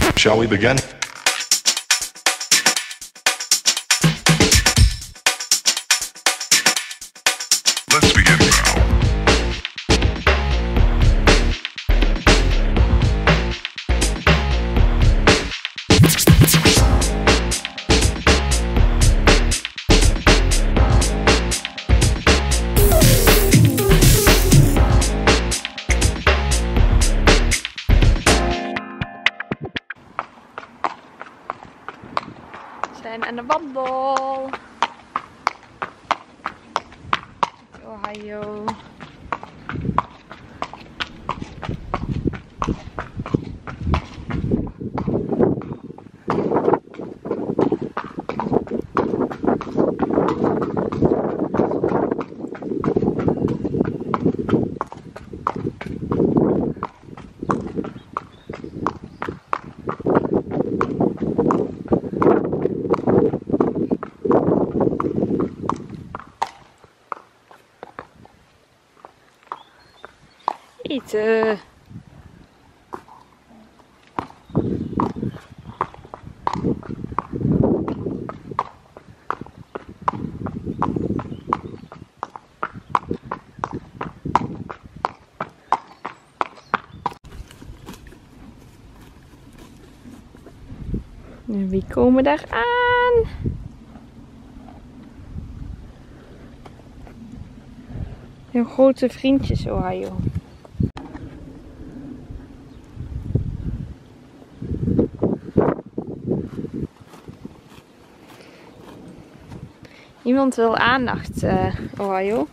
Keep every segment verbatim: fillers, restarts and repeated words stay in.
Shall we begin? Let's begin now. We zijn aan de wandel. Ohio. Eten. En wie komen daar aan? Heel grote vriendjes, Ohio. Iemand wil aandacht, uh, Ohio.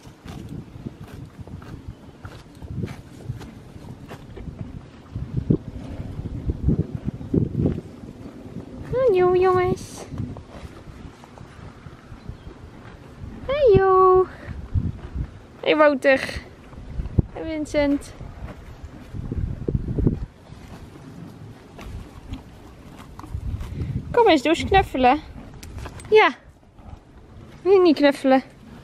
Hallo jongens. Hallo. Hey Wouter. Hey Vincent. Kom eens, doe eens knuffelen. Ja. Wil je niet knuffelen?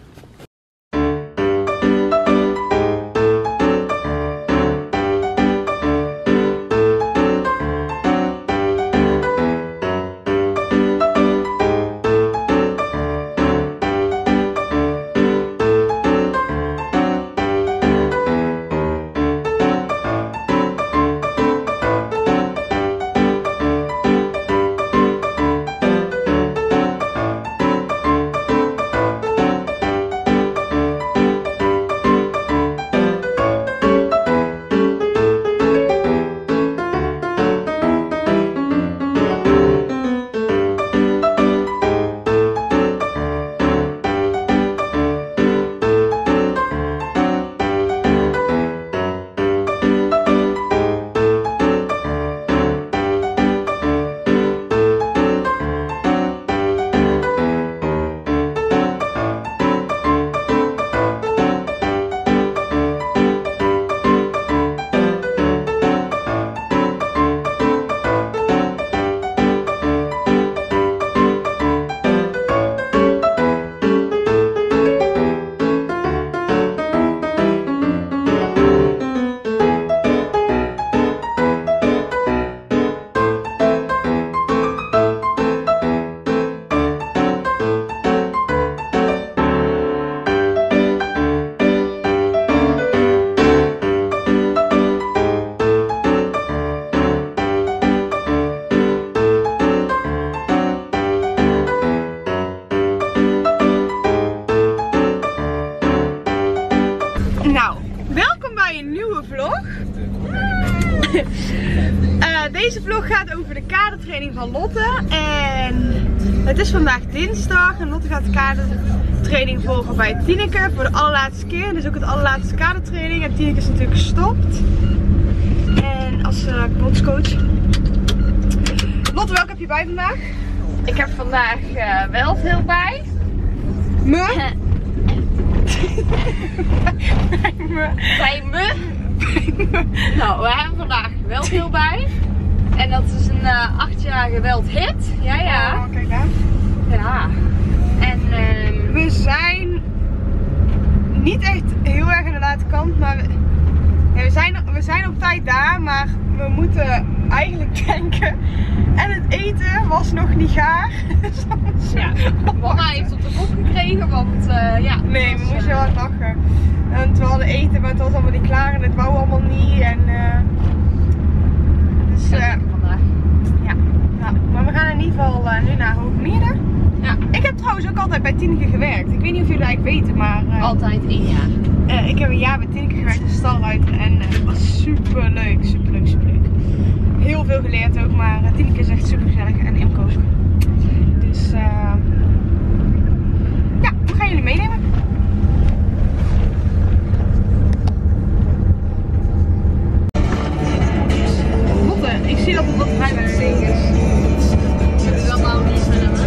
Nou, welkom bij een nieuwe vlog. uh, deze vlog gaat over de kadertraining van Lotte. En het is vandaag dinsdag en Lotte gaat de kadertraining volgen bij Tineke voor de allerlaatste keer. Dus ook het allerlaatste kadertraining. En Tineke is natuurlijk gestopt. En als uh, bondscoach. Lotte, welke heb je bij vandaag? Ik heb vandaag uh, wel veel bij. Me? Bij me. Bij me. Nou, we hebben vandaag wel veel bij. En dat is een uh, achtjarige Weldhit. Ja, ja. Oh, kijk daar. Ja. En um... we zijn niet echt heel erg aan de late kant, maar we, ja, we, zijn, we zijn op tijd daar, maar we moeten eigenlijk denken was nog niet gaar. Ja, mama heeft op de kop gekregen, want uh, ja. Nee, we was, moesten uh, wel lachen. Want we hadden eten, maar het was allemaal niet klaar en het wou allemaal niet. En, uh, dus, uh, vandaag. Ja. ja, maar we gaan in ieder geval uh, nu naar Hoogmede. Ja. Ik heb trouwens ook altijd bij Tineke gewerkt. Ik weet niet of jullie dat eigenlijk weten, maar... Uh, Altijd één jaar. Uh, ik heb een jaar bij Tineke gewerkt als stalruiter en uh, het was super leuk, super leuk, super leuk. Heel veel geleerd ook, maar uh, Tineke is echt super gezellig en Imco ook. Dus uh, ja, we gaan jullie meenemen. Lotte, ik zie dat het wat vrijwel tegen is. Ik heb wel nou niet met hem, hè?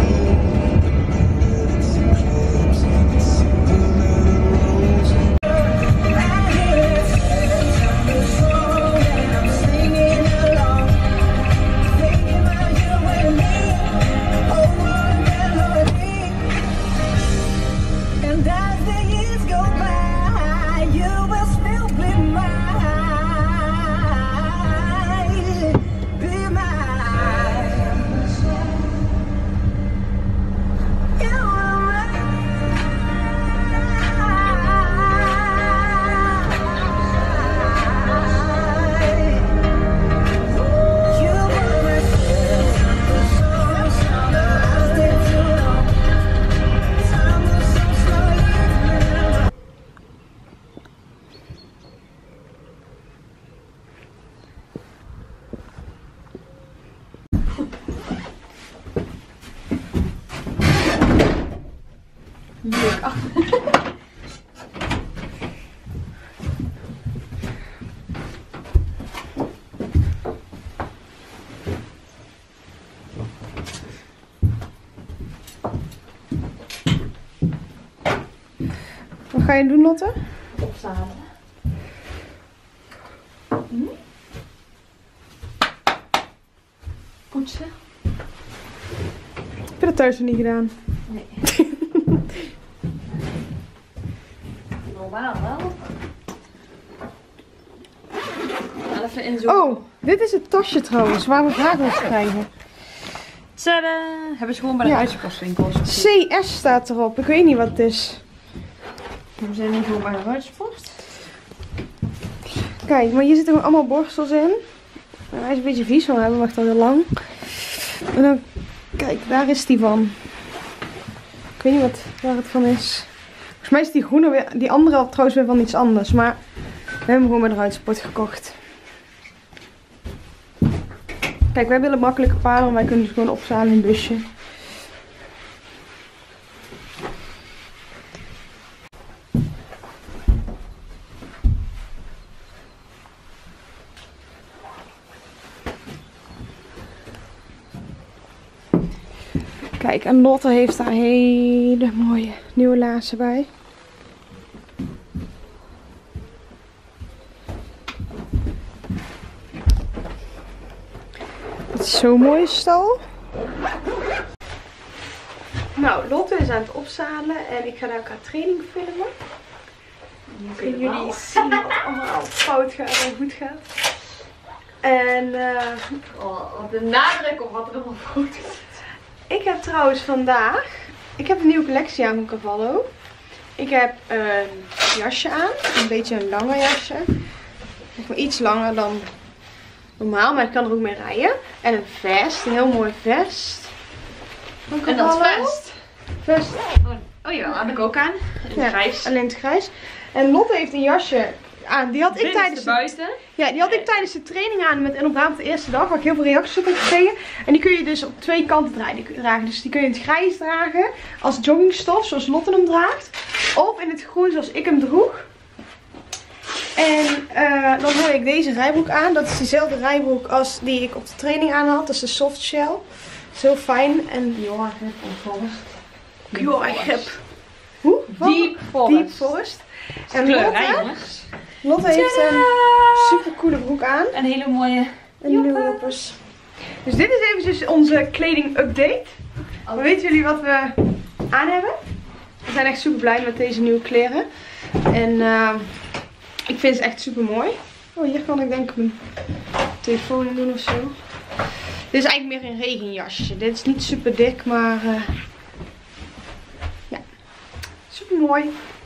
Wat ga je doen, Lotte? Opzadelen. Hm? Poetsen. Heb je dat thuis nog niet gedaan? Nee. Normaal wel. Even inzoomen. Oh, dit is het tasje trouwens, waar we vragen over krijgen. Tadaa! Hebben ze gewoon bij de Ja. uitspostwinkels. C S staat erop, ik weet niet wat het is. We zijn niet gewoon bij de uitsport. Kijk, maar hier zitten gewoon allemaal borstels in. Nou, hij is een beetje vies, want hij wacht al heel lang. En dan, kijk, daar is die van. Ik weet niet wat, waar het van is. Volgens mij is die groene weer, die andere had trouwens weer van iets anders. Maar we hebben hem gewoon bij de Ruitsport gekocht. Kijk, wij willen makkelijke paarden, maar wij kunnen dus gewoon opzalen in een busje. Kijk, en Lotte heeft daar hele mooie nieuwe laarzen bij. Het is zo'n mooie stal. Nou, Lotte is aan het opzadelen en ik ga daar qua training filmen. Dan kunnen jullie zien wat allemaal fout gaat en goed gaat. En uh, Oh, de nadruk op wat er allemaal goed is. ik heb trouwens vandaag, ik heb een nieuwe collectie aan van Cavallo. Ik heb een jasje aan, een beetje een langer jasje. Nog maar iets langer dan normaal, maar ik kan er ook mee rijden. En een vest, een heel mooi vest. Van En dat Cavallo. vest? Vest. Oh ja, heb ik ook aan. In het Ja, grijs. alleen het grijs. En Lotte heeft een jasje aan. Die had ik tijdens de, buiten. ja, die had ik tijdens de training aan met inderdaad op de eerste dag, waar ik heel veel reacties op heb gekregen. En die kun je dus op twee kanten dragen. Dus die kun je in het grijs dragen als joggingstof, zoals Lotte hem draagt. Of in het groen, zoals ik hem droeg. En uh, dan heb ik deze rijbroek aan. Dat is dezelfde rijbroek als die ik op de training aan had. Dat is de soft shell. Dat is heel fijn. En Jorg Forest. Jorg. Hoe? Deep Forest. Deep Forest. En Kleurrij, Lotte, jongens. Lotte heeft een super coole broek aan. Een hele mooie. En nieuwe joppers. Dus dit is eventjes onze kleding update. Maar weten jullie wat we aan hebben? We zijn echt super blij met deze nieuwe kleren. En uh, ik vind ze echt super mooi. Oh, hier kan ik denk ik mijn telefoon in doen of zo. Dit is eigenlijk meer een regenjasje. Dit is niet super dik, maar uh, ja, super mooi.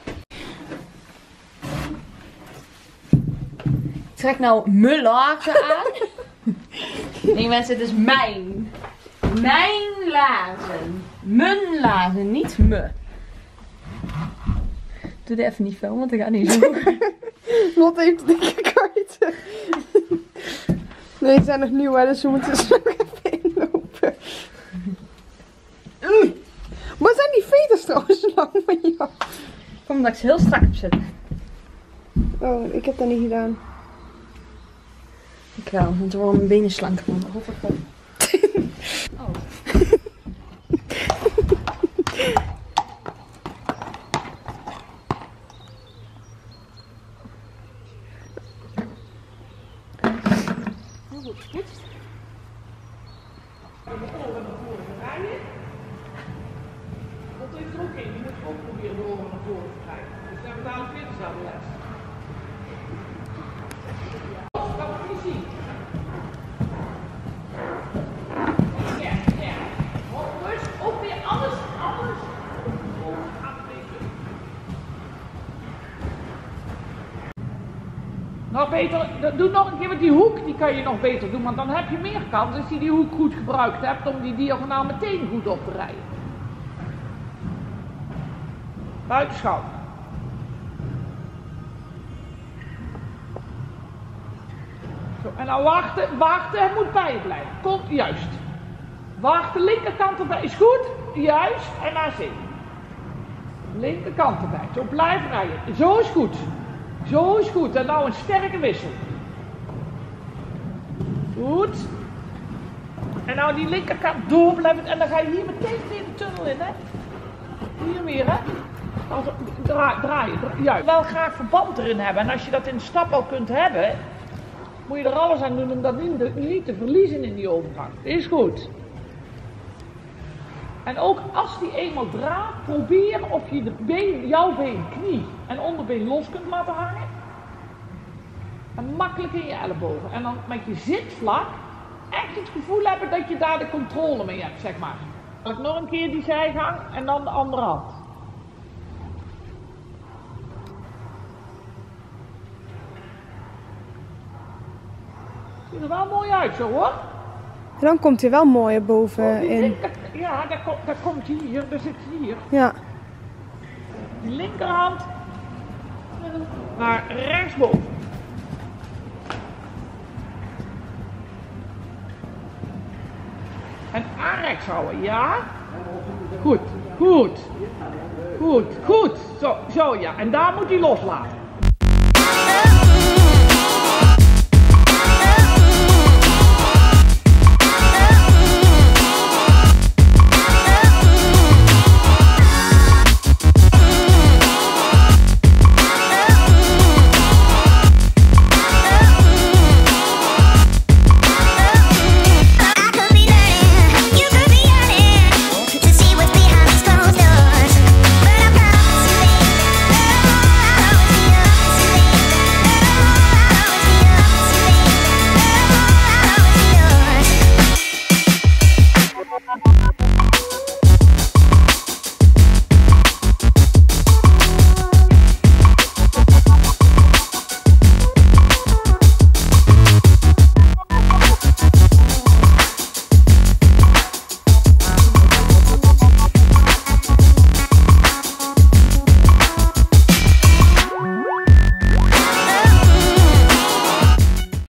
Ik trek nou mijn laarzen aan. Nee mensen, het is mijn. Mijn laarzen. Mijn laarzen, niet me. Doe dit even niet veel, want ik ga niet zo. Lotte heeft dikke kaarten. Nee, die zijn nog nieuw, hè, dus we moeten ze nog even inlopen. Mm. Wat zijn die veters trouwens zo lang van jou? Kom, omdat ik ze heel strak heb zitten. Oh, ik heb dat niet gedaan. Ik wel, want dan worden mijn benen slanker van. Hoop ik wel. Oh. Dat heeft er ook in. Je moet ook proberen de oren naar voren te krijgen. Dus daar betalen we weer dezelfde les. Dat kan ik niet zien. Ja, ja. Dus ook weer alles, alles. Nou beter, doe nog een keer met die hoek, die kan je nog beter doen, want dan heb je meer kans als je die hoek goed gebruikt hebt om die diagonaal meteen goed op te rijden. Buitenschouw. Zo, en nou wachten, wachten, het moet bij je blijven. Komt, juist. Wachten, linkerkant erbij, is goed, juist, en naar zin. Linkerkant erbij, zo blijf rijden, zo is goed. Zo is goed, en nou een sterke wissel. Goed. En nou die linkerkant door blijven, en dan ga je hier meteen weer de tunnel in, hè. Hier weer, hè. Als, draai, draaien, draai, juist. Wel graag verband erin hebben, en als je dat in de stap al kunt hebben, moet je er alles aan doen om dat niet, niet te verliezen in die overgang. Is goed. En ook als die eenmaal draait, probeer of je de been, jouw been, knie en onderbeen los kunt laten hangen. En makkelijk in je ellebogen. En dan met je zitvlak echt het gevoel hebben dat je daar de controle mee hebt, zeg maar. Dan nog een keer die zijgang en dan de andere hand. Ziet er wel mooi uit zo hoor. En dan komt hij wel mooi erboven Oh, in. Linker, ja, daar, kom, daar komt hij hier, daar zit hij hier. Ja. Die linkerhand naar rechtsboven. En aan rechts houden, ja? Goed, goed, goed, goed. Zo, zo ja. En daar moet hij loslaten.